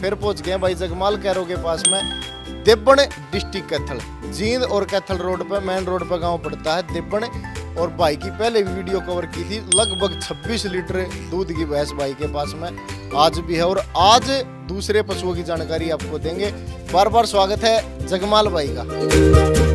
फिर पहुंच गए भाई जगमाल कैरो के पास में। देवबन डिस्ट्रिक्ट कैथल, जींद और कैथल रोड पर, मेन रोड पर गांव पड़ता है देवबन। और भाई की पहले भी वीडियो कवर की थी, लगभग 26 लीटर दूध की भैंस भाई के पास में आज भी है। और आज दूसरे पशुओं की जानकारी आपको देंगे। बार बार स्वागत है जगमाल भाई का।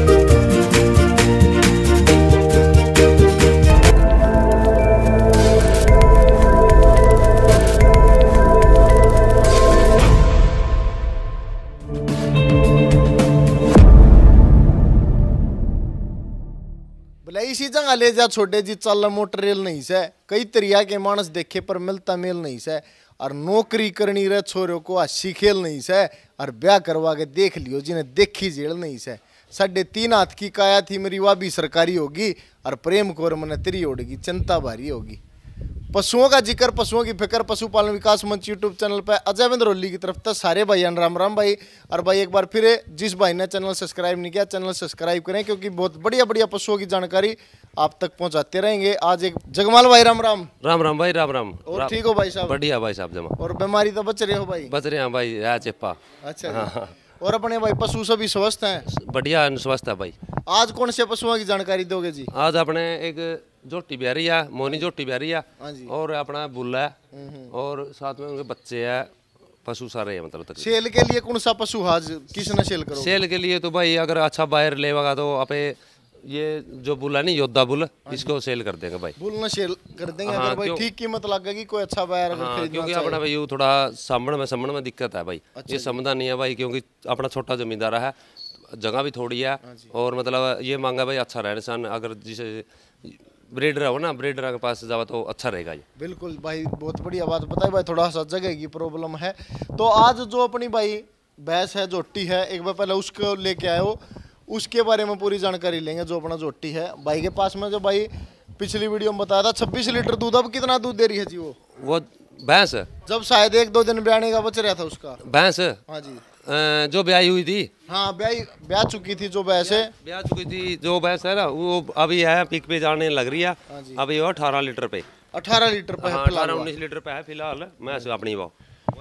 इसी जगह ले जा छोटे जी चल मोटर रेल नहीं से, कई तरिया के मानस देखे पर मिलता मेल नहीं से। और नौकरी करनी रे छोरों को हंसी खेल नहीं से, और ब्याह करवा के देख लियो जिन्हें देखी जेल नहीं से। 3.5 हाथ की काया थी मेरी वह भी सरकारी होगी, और प्रेम कोर मन तेरी ओढ़गी चिंता भारी होगी। पशुओं का जिक्र, पशुओं की फिक्र, पशुपालन विकास मंच यूट्यूब चैनल पर अजय विंद्रोली की तरफ तक सारे भाइयों राम राम भाई। और भाई एक बार फिर जिस भाई ने चैनल सब्सक्राइब नहीं किया चैनल सब्सक्राइब करें, क्योंकि बहुत बढ़िया बढ़िया पशुओं की जानकारी आप तक पहुंचाते रहेंगे। आज एक जगमाल भाई राम राम। राम राम भाई राम राम। और ठीक हो भाई साहब? बढ़िया भाई साहब जमा। और बीमारी तो बच रहे हो भाई? बच रहे हैं भाई, चेपा। अच्छा हाँ। और अपने भाई पशु सभी स्वस्थ हैं? बढ़िया स्वस्थ है भाई। आज कौन से पशुओं की जानकारी दोगे जी? आज अपने एक झोटी ब्यारी है, मोनी झोटी ब्यारी है, और अपना बुल्ला है, और साथ में उनके बच्चे है, पशु सारे है मतलब। सेल के लिए कौन सा पशु आज किसने सेल करो? सेल के लिए तो भाई अगर अच्छा बायर लेगा तो आपे ये जो बुल है नहीं योद्धा बुल, इसको सेल कर देंगे भाई। बुल ना सेल कर देंगे अगर भाई ठीक कीमत लगेगी, कोई अच्छा बायर अगर खरीदना क्योंकि अपना भाई थोड़ा सामण में दिक्कत है भाई। ये समझदा नहीं है भाई, क्योंकि अपना छोटा जमींदार है, जगह भी थोड़ी है, और मतलब ये मांगा भाई अच्छा रहने सन। अगर जिसे ब्रीडर हो ना, ब्रीडर के पास जावा तो अच्छा रहेगा ये। बिल्कुल भाई, बहुत बढ़िया बात बताई भाई। थोड़ा सा जगह की प्रॉब्लम है। तो आज जो अपनी भाई भैंस है, जोटी है, एक बार पहले उसको लेके आए हो, उसके बारे में पूरी जानकारी लेंगे। जो अपना जोटी है भाई के पास में, जो भाई पिछली वीडियो में बताया था 26 लीटर दूध, अब कितना दूध दे रही है जी वो भैंस? जब शायद 1-2 दिन ब्याने का बच रहा था उसका भैंस। हाँ जी, जो ब्याई हुई थी। हाँ ब्याह चुकी थी जो भैंस है, ब्याह चुकी थी जो भैंस है ना, वो अभी है पिक पे जाने लग रही है। अभी वो 18 लीटर पे 18 लीटर पे 18-19 लीटर पे है फिलहाल। मैं अपनी वो।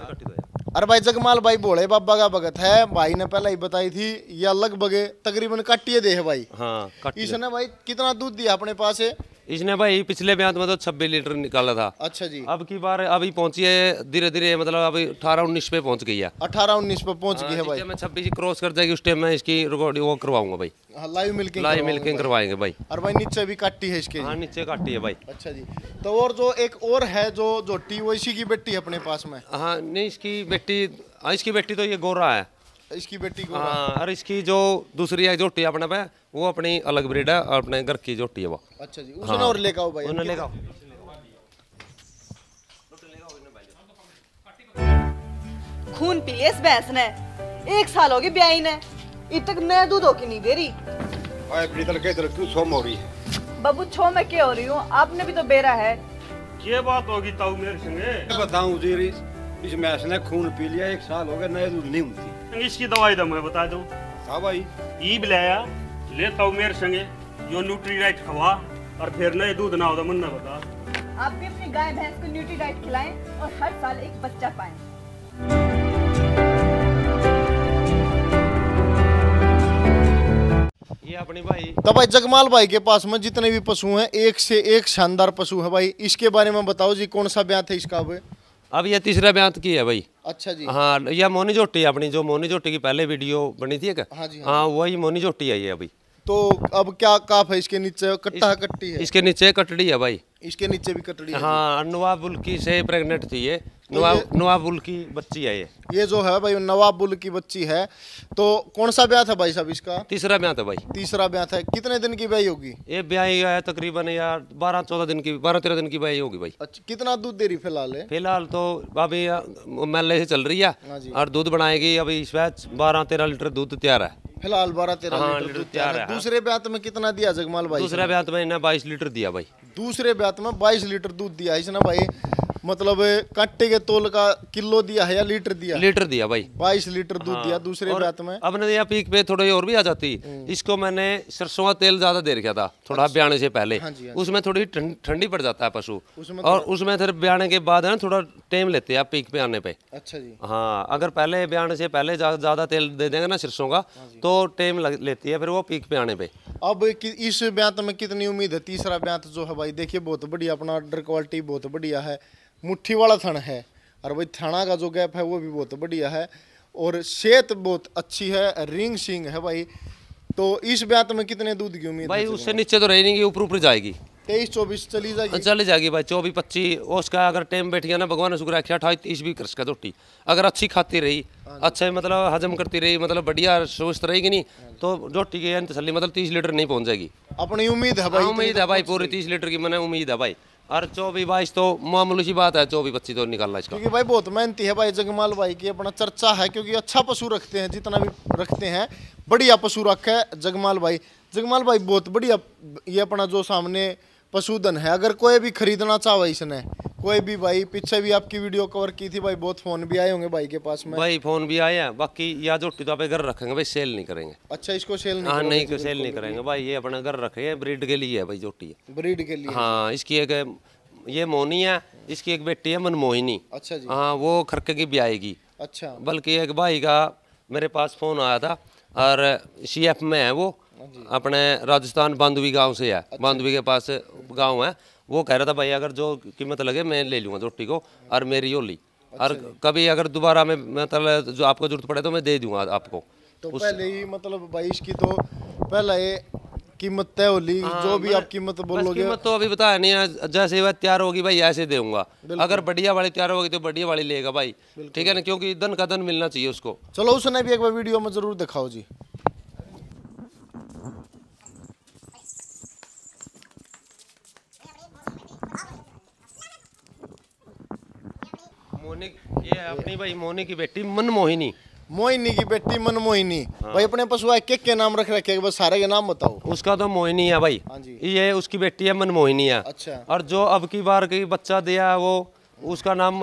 अरे भाई जगमाल भाई भोले बाबा का भगत है, भाई ने पहले ही बताई थी। या लगभग तकरीबन काटिए दे है भाई। हाँ, इसने भाई कितना दूध दिया अपने पास है? इसने भाई पिछले ब्याह में तो 26 लीटर निकाला था। अच्छा जी। अब की बार अभी पहुंची है धीरे धीरे, मतलब अभी 18-19 पे पहुंच गई है। 18-19 पे पहुंच गई है भाई। मैं 26 क्रॉस कर जाएगी उस टाइम में इसकी रिकॉर्डिंग वो करवाऊंगा भाई। लाइव मिल्किंग करवाएंगे भाई। और भाई नीचे भी काटी है इसके? हाँ नीचे काटी है भाई। अच्छा जी। तो और जो एक और है जो जोटी, वो इसी की बेटी है अपने पास में? हाँ नहीं, इसकी बेटी तो ये गोरा है। इसकी बेटी को? हाँ, और इसकी जो दूसरी है जोटी अपने पे, वो अपनी अलग ब्रीड है, और अपने घर की जोटी है वो। अच्छा जी। उसने और लेगा भाई? उन्हें लेगा। खून पी लिया इस भैंस ने, 1 साल हो गई ब्याई ने, इब तक नया दूध हो के नहीं दे रही। तू सोम हो रही है बाबू, छो मैं क्या हो रही हूँ? आपने भी तो बेरा है। क्या बात होगी ताऊ मेरे संगे? बताऊं जी, इस भैंस ने खून पी लिया, 1 साल हो गया, नया दूध नहीं होती। इसकी दवाई दो मैं बता दूं। हाँ भाई। ई बिलाया ले ताऊ मेरे संगे, यो न्यूट्री डाइट खवा, और फिर नए दूध ना हो तो मन ना बता। आप भी अपनी गाय भैंस को न्यूट्री डाइट खिलाएं और हर साल एक बच्चा पाएं। ये अपनी भाई। तो भाई जगमाल भाई के पास में जितने भी पशु हैं, एक से एक शानदार पशु है भाई। इसके बारे में बताओ जी, कौन सा ब्याह था इसका? अब ये तीसरा ब्याह की है भाई। अच्छा जी। हाँ, यह मोनी झोटी है अपनी, जो मोनी झोटी की पहले वीडियो बनी थी। हाँ जी। हाँ, वही मोनी झोटी है ये अभी। तो अब क्या काफ है इसके नीचे? कट्टा है, कट्टी है? इसके नीचे कटड़ी है भाई। इसके नीचे भी कटड़ी है? हाँ, नवाब बुल की से प्रेग्नेंट थी ये। नवाब बुल की बच्ची है ये जो है भाई नवाब बुल की बच्ची है। तो कौन सा ब्याह था भाई साहब इसका? तीसरा ब्याह था भाई। तीसरा ब्याह था। कितने दिन की ब्याही होगी ये? ब्याही है तकरीबन यार 12-14 दिन की, 12-13 दिन की ब्याही होगी भाई। अच्छा, कितना दूध दे रही फिलहाल है? फिलहाल तो अभी मेले से चल रही है, और दूध बनाएगी अभी। इस बैच 12-13 लीटर दूध तैयार है फिलहाल। 12-13 लीटर तैयार है। दूसरे ब्याह में कितना दिया जगमाल भाई? दूसरे ब्याह में इन्हें 22 लीटर दिया भाई। दूसरे ब्याह में 22 लीटर दूध दिया इसने भाई। मतलब कांटे के तोल का किलो दिया है या लीटर दिया? लीटर दिया भाई, 22 लीटर दूध दिया। दूसरे और ब्यात में अब ने दिया पीक पे थोड़ी और भी आ जाती। इसको मैंने सरसों का तेल ज्यादा दे रखा था थोड़ा ब्याने से पहले। हाँ जी। उसमें थोड़ी ठंडी पड़ जाता है पशु, उसमें और उसमें फिर ब्याने के बाद है ना थोड़ा टाइम लेते हैं पीक पे आने पे। अच्छा जी। हाँ, अगर पहले ब्याने से पहले ज्यादा तेल दे देंगे ना सरसों का तो टाइम लेती है फिर वो पीक पे आने पे। अब इस ब्यात में कितनी उम्मीद है? तीसरा ब्यात जो है भाई देखिए बहुत बढ़िया, अपना अडर क्वालिटी बहुत बढ़िया है, मुट्ठी वाला थन है, और भाई थाना का जो गैप है वो भी बहुत बढ़िया है, और सेहत बहुत अच्छी है, रिंग सिंग है भाई। तो इस ब्यात में कितने दूध की उम्मीद भाई है? उससे नीचे तो रही नहीं, ऊपर ऊपर जाएगी। 23-24 चली जाएगी। चली जाएगी भाई, 24-25 उसका अगर टाइम बैठ गया ना, भगवान ने शुक्र रखा 28-30 भी कर सका रोटी। अगर अच्छी खाती रही, अच्छा मतलब हजम करती रही, मतलब बढ़िया स्वस्थ रहेगी नहीं तो रोटी की तसल्ली मतलब 30 लीटर नहीं पहुंच जाएगी। अपनी उम्मीद है भाई? उम्मीद है भाई पूरी 30 लीटर की मैंने उम्मीद है भाई। और 24-22 तो मामूली सी बात है, 24-25 तो निकालना इसका। क्योंकि भाई बहुत मेहनती है भाई जगमाल भाई की, अपना चर्चा है क्योंकि अच्छा पशु रखते हैं, जितना भी रखते हैं बढ़िया पशु रखे है जगमाल भाई। जगमाल भाई बहुत बढ़िया ये अपना जो सामने पशुधन है, अगर कोई भी खरीदना चाहे इसने, कोई भी भाई, पीछे भी आपकी वीडियो कवर की थी भाई, बहुत फोन भी आए होंगे भाई के पास में। भाई फोन भी आए हैं, बाकी या जोटी तो आप घर रखेंगे भाई, सेल नहीं करेंगे। अच्छा, इसको सेल नहीं? हाँ नहीं, सेल नहीं करेंगे भाई, ये अपना घर रखे हैं, ब्रीड के लिए है भाई जोटी है। ब्रीड के लिए? हाँ, इसकी एक ये मोनी है, इसकी एक बेटी है मनमोहिनी। अच्छा जी। हाँ, वो खरके की ब्याएगी। अच्छा। बल्कि एक भाई का मेरे पास फोन आया था, और CF में है वो, अपने राजस्थान बांधवी गांव से है। बांधवी के पास गांव है। वो कह रहा था भाई अगर जो कीमत लगे मैं ले लूँगा जोटी को, और मेरी होली, और कभी अगर दोबारा में मतलब जो आपको जरूरत पड़े तो मैं दे दूंगा आपको। तो पहले ही मतलब भाई इसकी तो पहला ये कीमत तय होली, जो भी आप कीमत बोलोगे। कीमत तो अभी बताया नहीं है, जैसे वह तैयार होगी भाई ऐसे दूंगा। अगर बढ़िया वाली तैयार होगी तो बढ़िया वाली लेगा भाई, ठीक है ना, क्योंकि धन का धन मिलना चाहिए उसको। चलो उसने भी एक बार वीडियो में जरूर दिखाओ जी। मोनी, ये अपनी भाई मोनी की बेटी मनमोहिनी। मोहिनी की बेटी मनमोहिनी। भाई अपने पशु के नाम रख रखे, बस सारे के नाम बताओ। उसका तो मोहिनी है भाई। हाँ जी। ये उसकी बेटी है मनमोहिनी है। अच्छा। और जो अब की बार की बच्चा दिया वो उसका नाम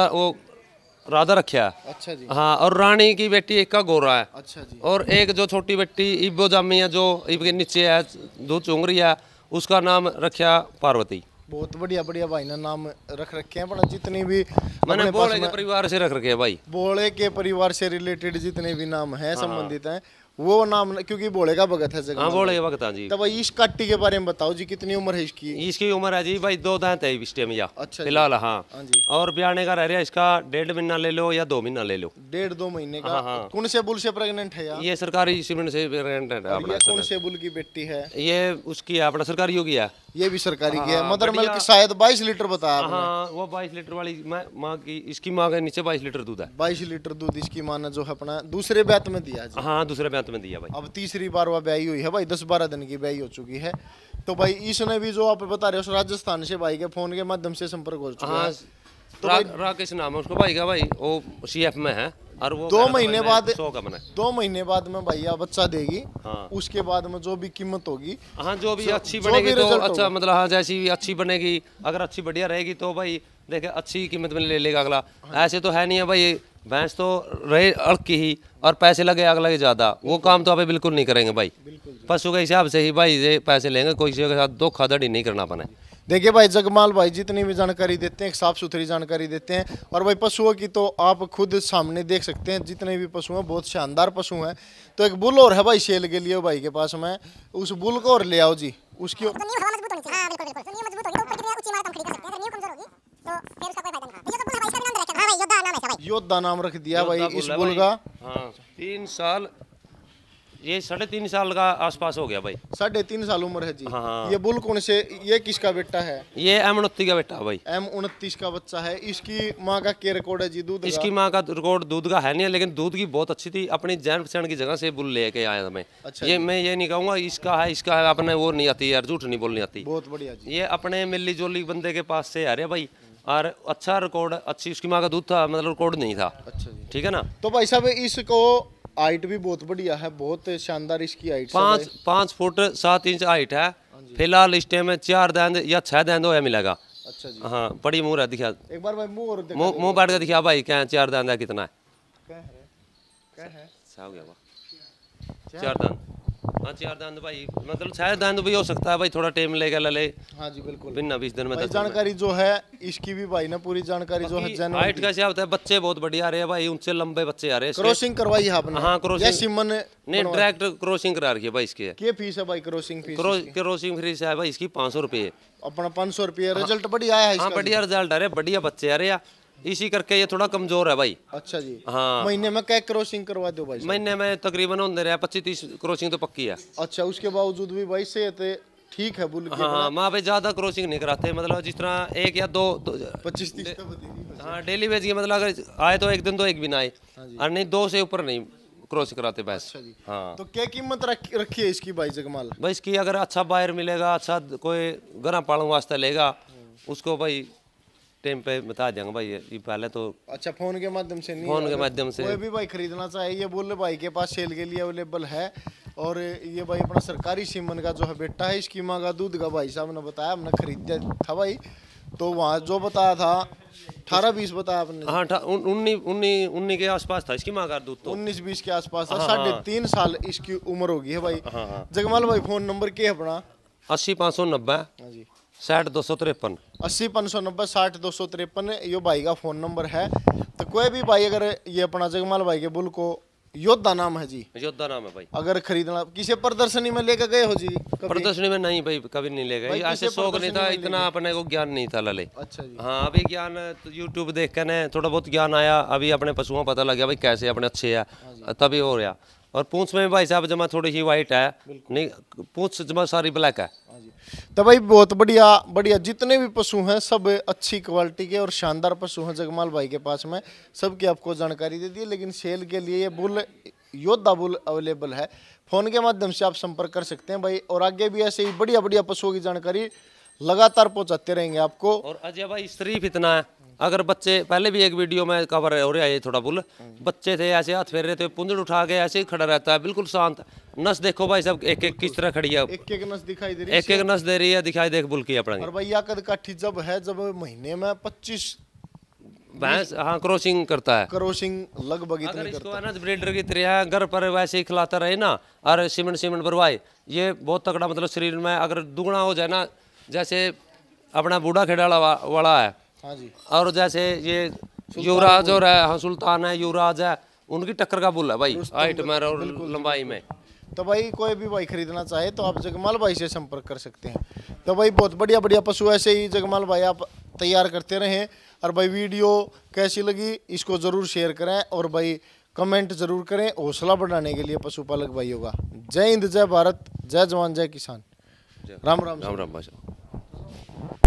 राधा रखा है। अच्छा जी। हाँ, और रानी की बेटी एक का गोरा है। अच्छा जी। और एक जो छोटी बेटी इब्बो जामी है, जो इब के नीचे है, दूध चूंग रही है, उसका नाम रखा पार्वती। बहुत बढ़िया बढ़िया भाई ने नाम रख रखे हैं, पर जितनी भी मैंने बोले के परिवार से रख रखे है भाई। बोले के परिवार से रिलेटेड जितने भी नाम हैं संबंधित हैं वो नाम, क्योंकि बोले का भगत है जगह। हाँ, बोले के भगत जी। तो भाई इस काटी के बारे में बताओ जी, कितनी उम्र है इसकी? इसकी उम्र है जी भाई 2 दांत है इस टाइम या अच्छा फिलहाल। हाँ। हाँ जी। और ब्याने का रह रहा है इसका 1.5 महीना ले लो या 2 महीना ले लो। 1.5-2 महीने का। कौन से बुल से प्रेग्नेंट है यार? ये सरकारी सीमेंट से प्रेग्नेंट है अपना। ये कौन से बुल की बेटी है? ये उसकी है अपना सरकारी होगी है। ये भी सरकारी की है। मदर मिल्क शायद 22 लीटर बताया आपने। हाँ, वो 22 लीटर वाली माँ की, इसकी माँ के नीचे 22 लीटर दूध है। 22 लीटर दूध इसकी माँ ने जो है अपना दूसरे ब्यात में दिया जी। हाँ, दूसरे ब्यात में दिया भाई। अब तीसरी बार वह ब्याई हुई है भाई, 10-12 दिन की ब्याई हो चुकी है। तो भाई इसने भी जो आप बता रहे हो राजस्थान से भाई के फोन के माध्यम से संपर्क हो चुका हाँ, है। तो राकेश नाम है उसको भाई का भाई, वो CF में है। और वो 2 महीने बाद 100 का बना है। 2 महीने बाद में भैया बच्चा देगी। हाँ। उसके बाद में जो भी कीमत होगी, हाँ, जो भी अच्छी जो बनेगी भी तो result अच्छा, होगा। मतलब हाँ जैसी भी अच्छी बनेगी, अगर अच्छी बढ़िया रहेगी तो भाई देखे अच्छी कीमत में ले लेगा अगला। ऐसे तो है नहीं है भाई, भैंस तो रहे अड़की ही और पैसे लगे अगला के ज्यादा, वो काम तो आप बिल्कुल नहीं करेंगे भाई। पशु के हिसाब से ही भाई ये पैसे लेंगे, कोई किसी के साथ धोखाधड़ी नहीं करना अपने। देखिए भाई जगमाल भाई जितनी भी जानकारी देते हैं एक साफ सुथरी जानकारी देते हैं। और भाई पशुओं की तो आप खुद सामने देख सकते हैं, जितने भी पशु हैं बहुत शानदार पशु हैं। तो एक बुल और है भाई सेल के लिए भाई के पास में, उस बुल को और ले आओ जी। उसकी योद्धा नाम रख दिया भाई इस बुल का। हाँ, 3 साल, ये 3.5 साल का आसपास हो गया भाई। 3.5 साल उम्र है जी। हाँ। ये बुल कौन से, ये किसका बेटा है? ये M29 का बेटा है भाई। M29 का बच्चा है। इसकी माँ का क्या रिकॉर्ड है जी दूध इसकी माँ का रिकॉर्ड दूध का है नहीं है, लेकिन दूध की बहुत अच्छी थी। अपनी जैन पहचान की जगह से बुल लेके आया था मैं। अच्छा ये मैं ये नहीं कहूँगा इसका है अपने, वो नहीं आती यार, झूठ नहीं बोलनी आती। बहुत बढ़िया जी। ये अपने मिली जोली बंदे के पास से आ रहे भाई, और अच्छा रिकॉर्ड, अच्छी उसकी माँ का दूध था, मतलब रिकॉर्ड नहीं था। अच्छा जी। ठीक है ना। तो भाई साहब इसको हाइट भी बहुत बढ़िया है, बहुत शानदार इसकी हाइट। 5 फुट 7 इंच हाइट है। फिलहाल इस टाइम में 4 दांत या 6 दांत होया मिलेगा। अच्छा जी। हाँ बड़ी मुँह है, दिखा एक बार भाई मुंह और दिखा मुँह मुँह बैठ के दिखा भाई, क्या 4 दांत है, कितना है? क्या है सा हो गया वो 4 दांत। हाँ 4 दांत भाई, मतलब 6 दांत भी हो सकता है भाई, थोड़ा टाइम लेगा ले। हाँ जी बिल्कुल बिना 20 दिन में भाई 10 दिन में। जानकारी जो है इसकी भी भाई ना पूरी जानकारी जो है बाकी हाइट का क्या होता है, बच्चे बहुत बढ़िया आ रहे हैं भाई, उनसे लंबे बच्चे आ रहे हैं इसके। क्रॉसिंग करवाई है आपने? हाँ, क्रॉसिंग। या सिमन नहीं डायरेक्ट क्रॉसिंग करा रखी है भाई इसकी। क्या फीस है भाई क्रॉसिंग फीस? क्रॉसिंग फीस है भाई इसकी 500 रुपये। अपना 500 रुपये। रिजल्ट बढ़िया आया है हाँ इसका? बढ़िया रिजल्ट आ रहे, बढ़िया बच्चे आ रहे हैं, इसी करके ये थोड़ा कमजोर है भाई। अच्छा जी। हाँ महीने में क्या क्रॉसिंग करवा दो भाई? महीने में तकरीबन होते रहे 25-30 क्रॉसिंग तो पक्की है। अच्छा, उसके बावजूद भी भाई सेहत ठीक है बुल के? हाँ माँ भाई ज्यादा क्रॉसिंग नहीं कराते, मतलब जिस तरह 1 या 2 25-30 का बतेगी। हाँ डेली बेच के, मतलब अगर आए तो 1 दिन तो 1 भी ना आए, और नहीं 2 से ऊपर नहीं क्रॉस कराते बस। अच्छा जी। हाँ तो क्या कीमत रखी है इसकी भाई जगमाल? भाई इसकी अगर अच्छा बायर मिलेगा, अच्छा कोई घर पालन वास्ते लेगा, उसको भाई टाइम पे बता देंगे भाई, ये पहले तो अच्छा फोन के माध्यम से नहीं? फोन के अगर माध्यम से। कोई भी भाई खरीदना चाहे ये बोले भाई के पास सेल के लिए अवेलेबल है। और ये भाई अपना सरकारी सीमन का जो है बेटा है, इसकी माँ का दूध का भाई साहब ने बताया, हमने खरीदा था भाई, तो वहाँ जो बताया था 18-20 बताया आपने? हाँ 19 के आसपास था इसकी माँ का दूध तो। 19-20 के आसपास था। हाँ, 3.5 साल इसकी उम्र होगी है भाई। हाँ हाँ। जगमाल भाई फोन नंबर क्या है अपना? 80 590 हाँ जी 60 253। 80 590 60 253 ये भाई का फोन नंबर है। तो कोई भी भाई अगर ये अपना जगमाल भाई के बुल को, योद्धा नाम है जी, योद्धा नाम है भाई। अगर खरीदना, किसी प्रदर्शनी में लेकर गए हो जी कभी? प्रदर्शनी में नहीं भाई, कभी नहीं ले भाई गए, ऐसे किसी शौक नहीं था, प्रदर्शनी में इतना अपने को ज्ञान नहीं था लले। अच्छा जी। हाँ अभी ज्ञान तो यूट्यूब देख कर ने थोड़ा बहुत ज्ञान आया, अभी अपने पशुओं पता लग गया भाई कैसे अपने अच्छे है, तभी हो रहा। और पूंछ में भाई साहब जमा थोड़ी सी वाइट है, नहीं पूंछ जमा सारी ब्लैक है। हाँ जी। तो भाई बहुत बढ़िया बढ़िया जितने भी पशु हैं सब अच्छी क्वालिटी के और शानदार पशु हैं जगमाल भाई के पास में, सबकी आपको जानकारी दे दी। लेकिन सेल के लिए ये बुल योद्धा बुल अवेलेबल है, फोन के माध्यम से आप संपर्क कर सकते हैं भाई। और आगे भी ऐसे ही बढ़िया बढ़िया पशुओं की जानकारी लगातार पहुंचाते रहेंगे आपको। और अजय भाई शरीफ इतना है, अगर बच्चे पहले भी एक वीडियो में कवर हो रहा है, ये थोड़ा बुल बच्चे थे ऐसे हाथ फेर रहे थे, पुंजड़ उठा के ऐसे ही खड़ा रहता है, बिल्कुल शांत। नस देखो भाई सब एक एक किस तरह खड़ी है, एक नस दिखाई दे रही है, एक एक नस दे रही है, दिखाई देख बुल की अपना और भाई या कद काठी जब है, जब महीने में 25 भैंस हाँ क्रॉसिंग करता है। क्रॉसिंग लगभग अगर इतनी इसको करता है ना ब्रीडर की तरह घर पर वैसे ही खिलाता रहे ना, और सीमेंट सीमेंट भरवाए, ये बहुत तगड़ा, मतलब शरीर में अगर दुगना हो जाए ना, जैसे अपना बूढ़ा खेड़ा वाला है, हाँ जी। और जैसे ये युवराज और है, हाँ सुल्तान है, युवराज है, उनकी टक्कर का बुल है भाई, हाइट में और लंबाई में। तो भाई कोई भी भाई खरीदना चाहे तो आप जगमाल भाई से संपर्क कर सकते हैं। तो भाई बहुत बढ़िया बढ़िया पशु ऐसे ही जगमाल भाई आप तैयार करते रहें। और भाई वीडियो कैसी लगी इसको ज़रूर शेयर करें, और भाई कमेंट ज़रूर करें हौसला बढ़ाने के लिए पशुपालक भाइयों का। जय हिंद, जय भारत, जय जवान, जय किसान। राम राम। राम राम भाई।